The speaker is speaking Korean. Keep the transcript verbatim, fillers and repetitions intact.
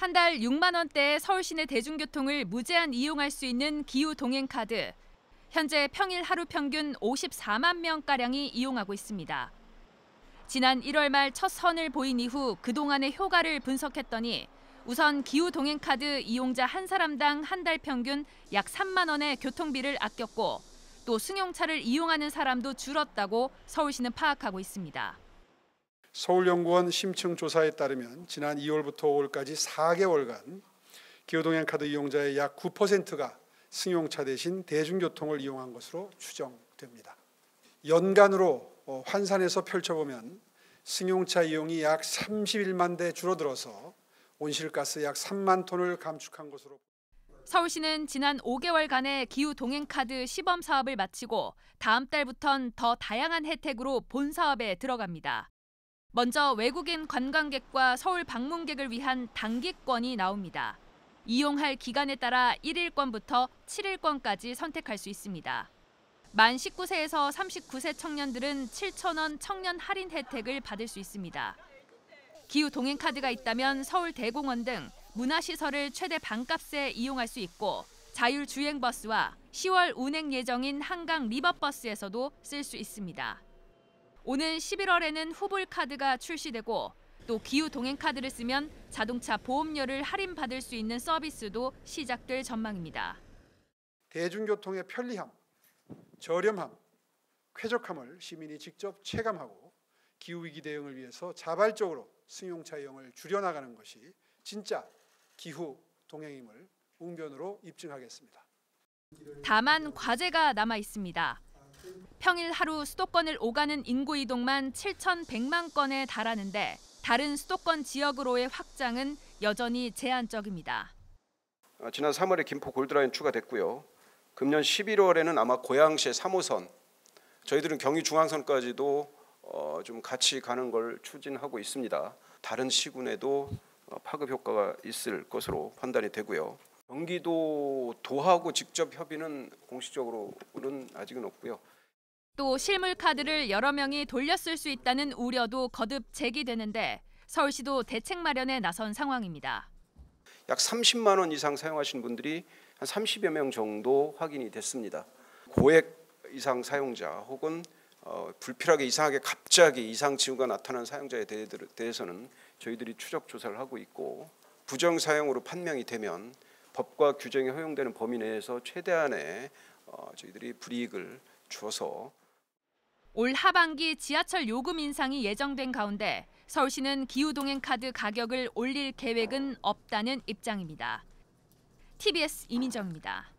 한 달 육만 원대의 서울 시내 대중교통을 무제한 이용할 수 있는 기후 동행 카드. 현재 평일 하루 평균 오십사만 명가량이 이용하고 있습니다. 지난 일월 말 첫 선을 보인 이후 그동안의 효과를 분석했더니 우선 기후 동행 카드 이용자 한 사람당 한 달 평균 약 삼만 원의 교통비를 아꼈고 또 승용차를 이용하는 사람도 줄었다고 서울시는 파악하고 있습니다. 서울연구원 심층 조사에 따르면 지난 이월부터 오월까지 사 개월간 기후동행 카드 이용자의 약 구 퍼센트가 승용차 대신 대중교통을 이용한 것으로 추정됩니다. 연간으로 환산해서 펼쳐보면 승용차 이용이 약 삼십일만 대 줄어들어서 온실가스 약 삼만 톤을 감축한 것으로. 서울시는 지난 오 개월간의 기후동행카드 시범 사업을 마치고 다음 달부턴 더 다양한 혜택으로 본 사업에 들어갑니다. 먼저 외국인 관광객과 서울 방문객을 위한 단기권이 나옵니다. 이용할 기간에 따라 일 일권부터 칠 일권까지 선택할 수 있습니다. 만 십구 세에서 삼십구 세 청년들은 칠천 원 청년 할인 혜택을 받을 수 있습니다. 기후동행카드가 있다면 서울대공원 등 문화시설을 최대 반값에 이용할 수 있고 자율주행버스와 시월 운행 예정인 한강 리버버스에서도 쓸 수 있습니다. 오는 십일월에는 후불카드가 출시되고 또 기후동행카드를 쓰면 자동차 보험료를 할인받을 수 있는 서비스도 시작될 전망입니다. 대중교통의 편리함, 저렴함, 쾌적함을 시민이 직접 체감하고 기후위기 대응을 위해서 자발적으로 승용차 이용을 줄여나가는 것이 진짜 기후동행임을 웅변으로 입증하겠습니다. 다만 과제가 남아 있습니다. 평일 하루 수도권을 오가는 인구 이동만 칠천백만 건에 달하는데 다른 수도권 지역으로의 확장은 여전히 제한적입니다. 지난 삼월에 김포 골드라인 추가됐고요. 금년 십일월에는 아마 고양시의 삼 호선, 저희들은 경의 중앙선까지도 어, 좀 같이 가는 걸 추진하고 있습니다. 다른 시군에도 파급 효과가 있을 것으로 판단이 되고요. 경기도 도하고 직접 협의는 공식적으로는 아직은 없고요. 또 실물 카드를 여러 명이 돌려 쓸 수 있다는 우려도 거듭 제기되는데 서울시도 대책 마련에 나선 상황입니다. 약 삼십만 원 이상 사용하시는 분들이 한 삼십여 명 정도 확인이 됐습니다. 고액 이상 사용자 혹은 어, 불필요하게 이상하게 갑자기 이상 징후가 나타난 사용자에 대해서는 저희들이 추적 조사를 하고 있고 부정 사용으로 판명이 되면 법과 규정이 허용되는 범위 내에서 최대한의 어, 저희들이 불이익을 주어서 올 하반기 지하철 요금 인상이 예정된 가운데 서울시는 기후동행카드 가격을 올릴 계획은 없다는 입장입니다. 티비에스 이민정입니다.